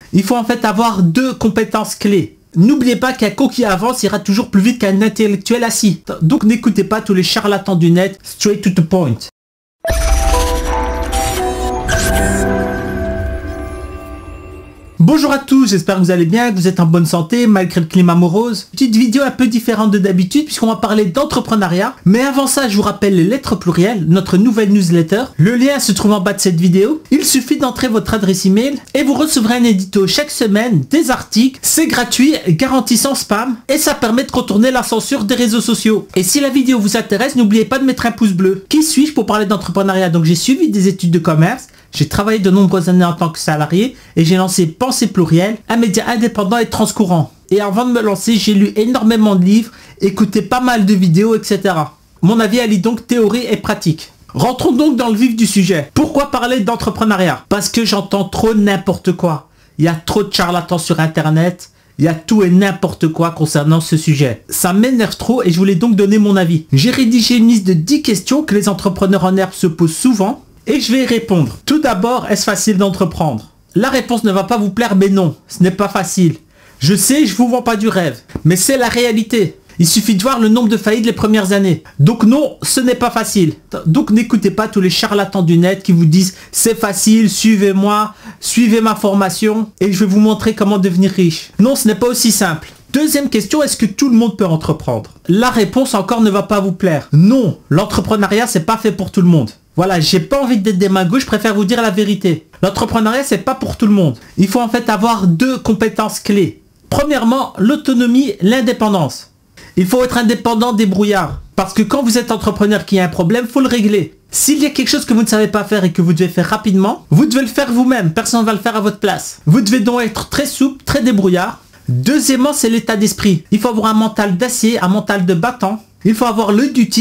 Il faut en fait avoir deux compétences clés. N'oubliez pas qu'un con qui avance ira toujours plus vite qu'un intellectuel assis. Donc n'écoutez pas tous les charlatans du net, straight to the point. Bonjour à tous, j'espère que vous allez bien, que vous êtes en bonne santé malgré le climat morose. Petite vidéo un peu différente de d'habitude puisqu'on va parler d'entrepreneuriat. Mais avant ça, je vous rappelle les lettres plurielles, notre nouvelle newsletter. Le lien se trouve en bas de cette vidéo. Il suffit d'entrer votre adresse email et vous recevrez un édito chaque semaine, des articles. C'est gratuit, garanti sans spam et ça permet de contourner la censure des réseaux sociaux. Et si la vidéo vous intéresse, n'oubliez pas de mettre un pouce bleu. Qui suis-je pour parler d'entrepreneuriat? Donc j'ai suivi des études de commerce. J'ai travaillé de nombreuses années en tant que salarié et j'ai lancé Pensée Plurielle, un média indépendant et transcourant. Et avant de me lancer, j'ai lu énormément de livres, écouté pas mal de vidéos, etc. Mon avis allie donc théorie et pratique. Rentrons donc dans le vif du sujet. Pourquoi parler d'entrepreneuriat? Parce que j'entends trop n'importe quoi. Il y a trop de charlatans sur internet. Il y a tout et n'importe quoi concernant ce sujet. Ça m'énerve trop et je voulais donc donner mon avis. J'ai rédigé une liste de 10 questions que les entrepreneurs en herbe se posent souvent. Et je vais y répondre. Tout d'abord, est-ce facile d'entreprendre? La réponse ne va pas vous plaire, mais non, ce n'est pas facile. Je sais, je vous vends pas du rêve, mais c'est la réalité. Il suffit de voir le nombre de faillites les premières années. Donc non, ce n'est pas facile. Donc n'écoutez pas tous les charlatans du net qui vous disent « c'est facile, suivez-moi, suivez ma formation et je vais vous montrer comment devenir riche ». Non, ce n'est pas aussi simple. Deuxième question, est-ce que tout le monde peut entreprendre? La réponse encore ne va pas vous plaire. Non, l'entrepreneuriat, c'est pas fait pour tout le monde. Voilà, j'ai pas envie d'être des mains gauches, je préfère vous dire la vérité. L'entrepreneuriat, c'est pas pour tout le monde. Il faut en fait avoir deux compétences clés. Premièrement, l'autonomie, l'indépendance. Il faut être indépendant des brouillards. Parce que quand vous êtes entrepreneur qui a un problème, faut le régler. S'il y a quelque chose que vous ne savez pas faire et que vous devez faire rapidement, vous devez le faire vous-même. Personne ne va le faire à votre place. Vous devez donc être très souple, très débrouillard. Deuxièmement, c'est l'état d'esprit. Il faut avoir un mental d'acier, un mental de battant. Il faut avoir l'œil du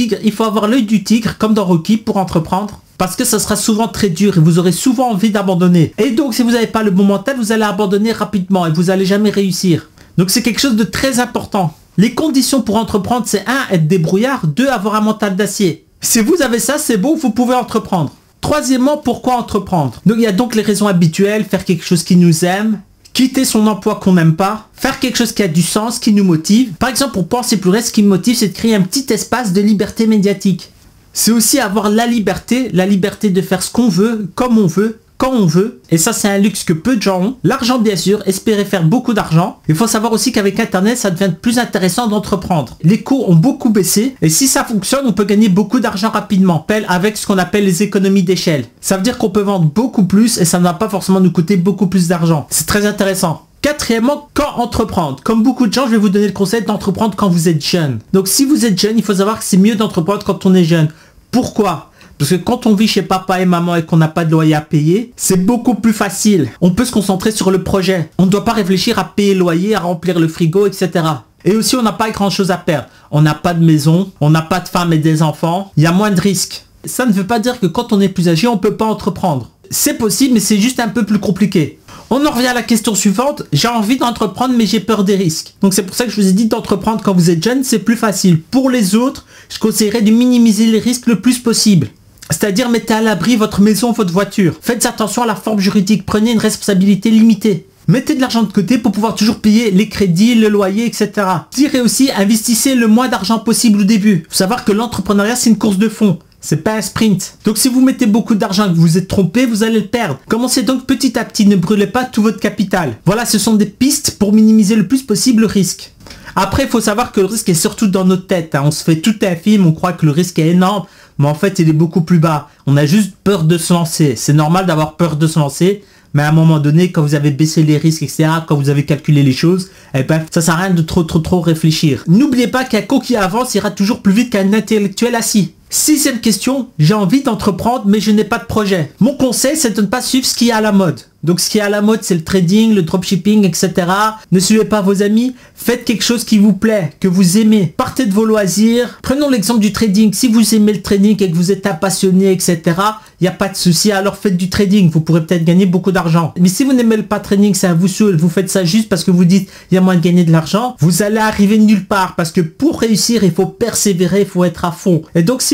tigre, comme dans Rocky, pour entreprendre. Parce que ça sera souvent très dur et vous aurez souvent envie d'abandonner. Et donc, si vous n'avez pas le bon mental, vous allez abandonner rapidement et vous n'allez jamais réussir. Donc, c'est quelque chose de très important. Les conditions pour entreprendre, c'est 1, être débrouillard, 2, avoir un mental d'acier. Si vous avez ça, c'est bon, vous pouvez entreprendre. Troisièmement, pourquoi entreprendre? Donc, il y a donc les raisons habituelles, faire quelque chose qui nous aime, quitter son emploi qu'on n'aime pas, faire quelque chose qui a du sens, qui nous motive. Par exemple, pour Penser Pluriel, ce qui me motive, c'est de créer un petit espace de liberté médiatique. C'est aussi avoir la liberté de faire ce qu'on veut, comme on veut, quand on veut. Et ça, c'est un luxe que peu de gens ont. L'argent, bien sûr, espérer faire beaucoup d'argent. Il faut savoir aussi qu'avec Internet, ça devient plus intéressant d'entreprendre. Les coûts ont beaucoup baissé. Et si ça fonctionne, on peut gagner beaucoup d'argent rapidement. Avec ce qu'on appelle les économies d'échelle. Ça veut dire qu'on peut vendre beaucoup plus et ça ne va pas forcément nous coûter beaucoup plus d'argent. C'est très intéressant. Quatrièmement, quand entreprendre? Comme beaucoup de gens, je vais vous donner le conseil d'entreprendre quand vous êtes jeune. Donc si vous êtes jeune, il faut savoir que c'est mieux d'entreprendre quand on est jeune. Pourquoi? Parce que quand on vit chez papa et maman et qu'on n'a pas de loyer à payer, c'est beaucoup plus facile. On peut se concentrer sur le projet. On ne doit pas réfléchir à payer le loyer, à remplir le frigo, etc. Et aussi, on n'a pas grand chose à perdre. On n'a pas de maison, on n'a pas de femme et des enfants. Il y a moins de risques. Ça ne veut pas dire que quand on est plus âgé, on ne peut pas entreprendre. C'est possible, mais c'est juste un peu plus compliqué. On en revient à la question suivante. J'ai envie d'entreprendre, mais j'ai peur des risques. Donc c'est pour ça que je vous ai dit d'entreprendre quand vous êtes jeune, c'est plus facile. Pour les autres, je conseillerais de minimiser les risques le plus possible. C'est-à-dire mettez à l'abri votre maison, votre voiture. Faites attention à la forme juridique, prenez une responsabilité limitée. Mettez de l'argent de côté pour pouvoir toujours payer les crédits, le loyer, etc. Je dirais aussi, investissez le moins d'argent possible au début. Il faut savoir que l'entrepreneuriat, c'est une course de fond. C'est pas un sprint. Donc si vous mettez beaucoup d'argent et que vous vous êtes trompé, vous allez le perdre. Commencez donc petit à petit, ne brûlez pas tout votre capital. Voilà, ce sont des pistes pour minimiser le plus possible le risque. Après, il faut savoir que le risque est surtout dans notre tête. On se fait tout un film, on croit que le risque est énorme, mais en fait, il est beaucoup plus bas. On a juste peur de se lancer. C'est normal d'avoir peur de se lancer, mais à un moment donné, quand vous avez baissé les risques, etc., quand vous avez calculé les choses, eh ben, ça sert à rien de trop réfléchir. N'oubliez pas qu'un con qui avance ira toujours plus vite qu'un intellectuel assis. 6e question, j'ai envie d'entreprendre mais je n'ai pas de projet. Mon conseil, c'est de ne pas suivre ce qui est à la mode. Donc ce qui est à la mode, c'est le trading, le dropshipping, etc. Ne suivez pas vos amis, faites quelque chose qui vous plaît, que vous aimez. Partez de vos loisirs. Prenons l'exemple du trading. Si vous aimez le trading et que vous êtes un passionné, etc., il n'y a pas de souci, alors faites du trading. Vous pourrez peut-être gagner beaucoup d'argent. Mais si vous n'aimez pas le trading, ça vous saoule, vous faites ça juste parce que vous dites il y a moyen de gagner de l'argent, vous allez arriver nulle part. Parce que pour réussir, il faut persévérer, il faut être à fond. Et donc si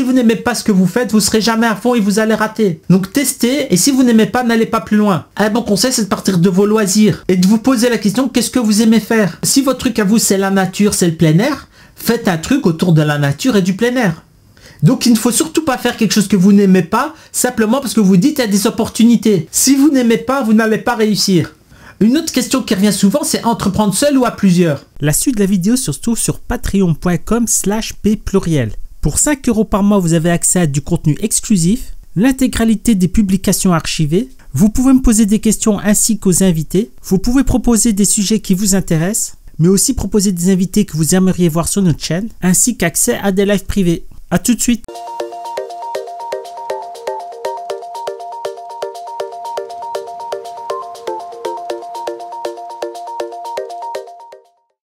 vous n'aimez pas ce que vous faites, vous serez jamais à fond et vous allez rater. Donc testez, et si vous n'aimez pas, n'allez pas plus loin. Un bon conseil, c'est de partir de vos loisirs et de vous poser la question, qu'est-ce que vous aimez faire? Si votre truc à vous, c'est la nature, c'est le plein air, faites un truc autour de la nature et du plein air. Donc il ne faut surtout pas faire quelque chose que vous n'aimez pas, simplement parce que vous dites qu'il y a des opportunités. Si vous n'aimez pas, vous n'allez pas réussir. Une autre question qui revient souvent, c'est entreprendre seul ou à plusieurs. La suite de la vidéo se trouve sur patreon.com/p-pluriel. Pour 5 € par mois, vous avez accès à du contenu exclusif, l'intégralité des publications archivées. Vous pouvez me poser des questions ainsi qu'aux invités. Vous pouvez proposer des sujets qui vous intéressent, mais aussi proposer des invités que vous aimeriez voir sur notre chaîne, ainsi qu'accès à des lives privés. A tout de suite.